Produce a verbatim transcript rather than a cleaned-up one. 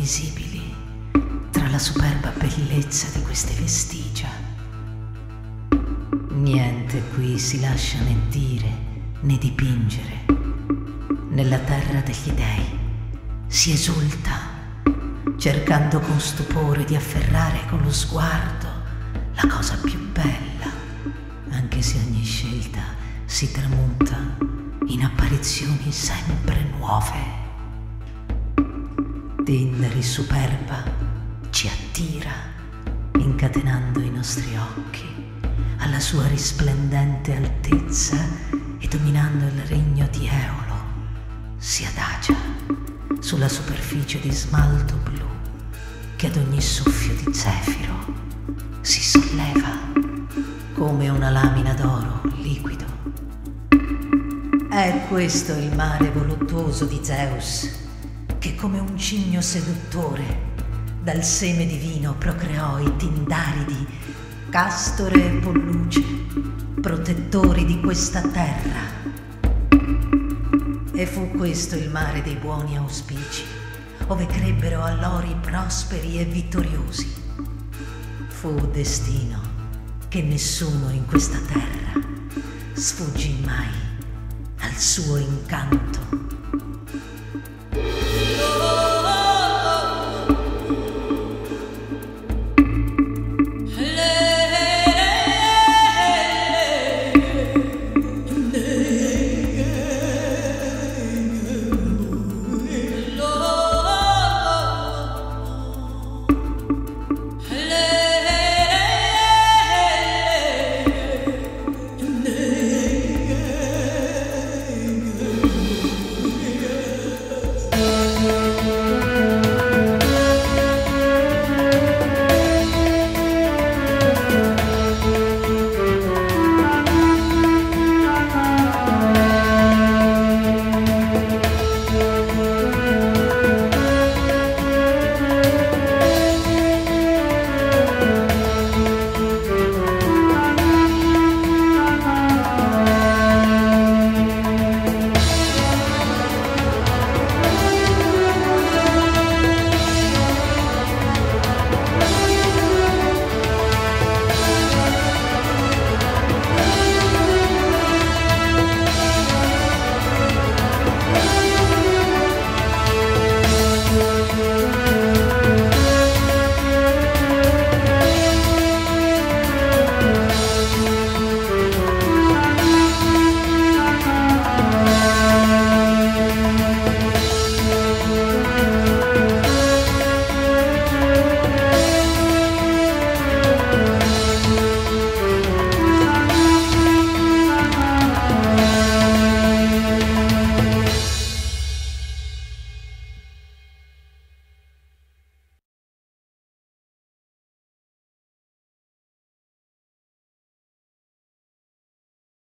invisibili tra la superba bellezza di queste vestigia. Niente qui si lascia né dire né dipingere. Nella terra degli dei si esulta, cercando con stupore di afferrare con lo sguardo la cosa più bella, anche se ogni scelta si tramuta in apparizioni sempre nuove. Tindari superba ci attira, incatenando i nostri occhi alla sua risplendente altezza e dominando il regno di Eolo si adagia sulla superficie di smalto blu che ad ogni soffio di zefiro si solleva come una lamina d'oro liquido. È questo il mare voluttuoso di Zeus, che come un cigno seduttore dal seme divino procreò i Tindaridi, Castore e Polluce, protettori di questa terra. E fu questo il mare dei buoni auspici, ove crebbero allori prosperi e vittoriosi. Fu destino che nessuno in questa terra sfuggì mai al suo incanto.